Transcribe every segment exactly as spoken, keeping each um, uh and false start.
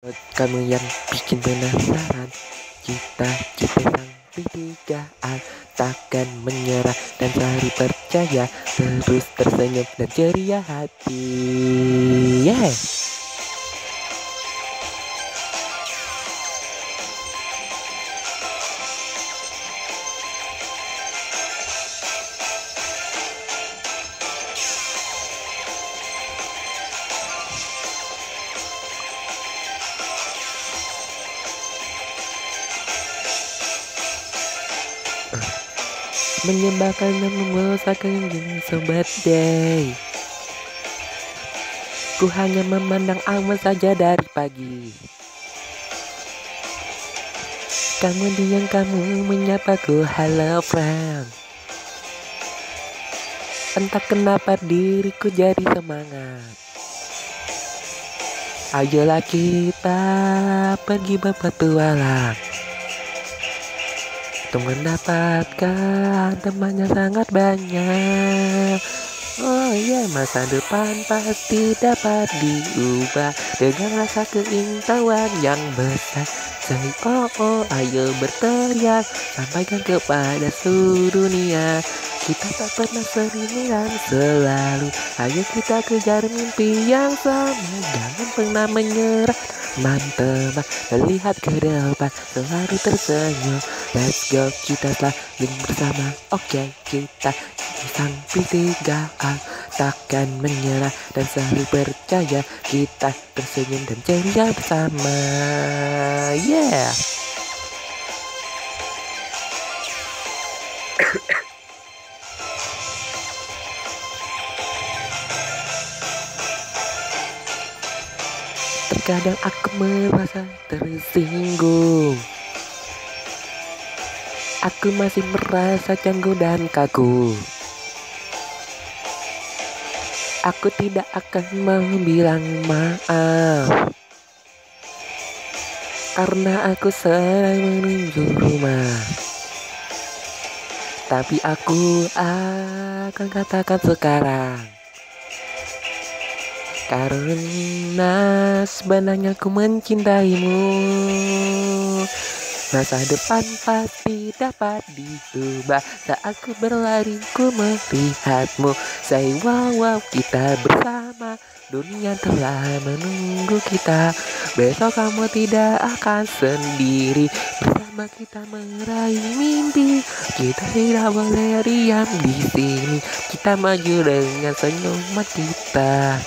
Kamu yang bikin penasaran, cita-cita sang pertigaan, takkan menyerah dan selalu percaya, terus tersenyum dan ceria hati. Yeah. Menyembahkan dan memeloskan yang sobat day. Ku hanya memandang awan saja dari pagi. Kemudian kamu menyapaku, hello friend. Entah kenapa diriku jadi semangat. Ayolah kita pergi berpetualang untuk mendapatkan temannya sangat banyak. Oh iya, yeah, masa depan pasti dapat diubah dengan rasa keinginan yang besar. Say oh oh, ayo berteriak, sampaikan kepada seluruh dunia. Kita tak pernah sendirian selalu. Ayo kita kejar mimpi yang sama, jangan pernah menyerah. Mantap, melihat ke depan, selalu tersenyum. Let's go, kita selalu bersama. Oke, okay, kita sang pertigaan, takkan menyerah dan selalu percaya. Kita tersenyum dan ceria bersama. Yeah. Terkadang aku merasa tersinggung. Aku masih merasa canggung dan kaku. Aku tidak akan mau bilang maaf, karena aku sedang menuju rumah. Tapi aku akan katakan sekarang, karena sebenarnya aku mencintaimu. Masa depan pasti dapat diubah saat ku berlari, ku melihatmu. Say wow wow, kita bersama, dunia telah menunggu kita. Besok kamu tidak akan sendiri, bersama kita meraih mimpi. Kita tidak boleh diam di sini, kita maju dengan senyuman kita.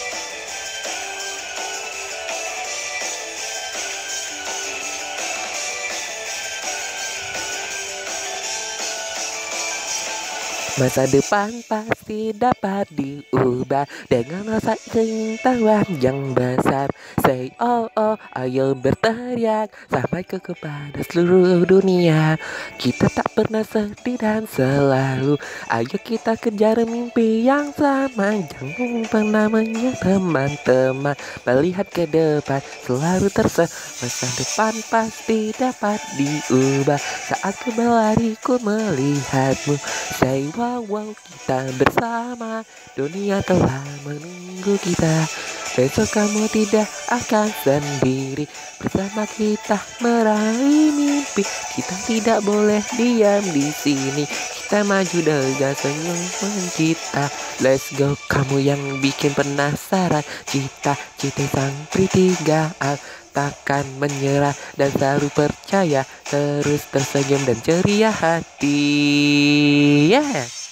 Masa depan pasti dapat diubah dengan rasa keinginan yang besar. Say oh oh, ayo berteriak, sampai ke kepada seluruh dunia. Kita tak pernah sedih dan selalu. Ayo kita kejar mimpi yang sama, jangan pernah menyerah teman-teman. Melihat ke depan, selalu tersenyum. Masa depan pasti dapat diubah saat ku berlari, ku melihatmu. Say wow wow, kita bersama, dunia telah menunggu kita. Besok kamu tidak akan sendiri, bersama kita meraih mimpi. Kita tidak boleh diam di sini, kita maju dengan senyuman kita. Let's go, kamu yang bikin penasaran, cita-cita sang pertigaan, takkan menyerah dan selalu percaya, terus tersenyum dan ceria hati. Yeah.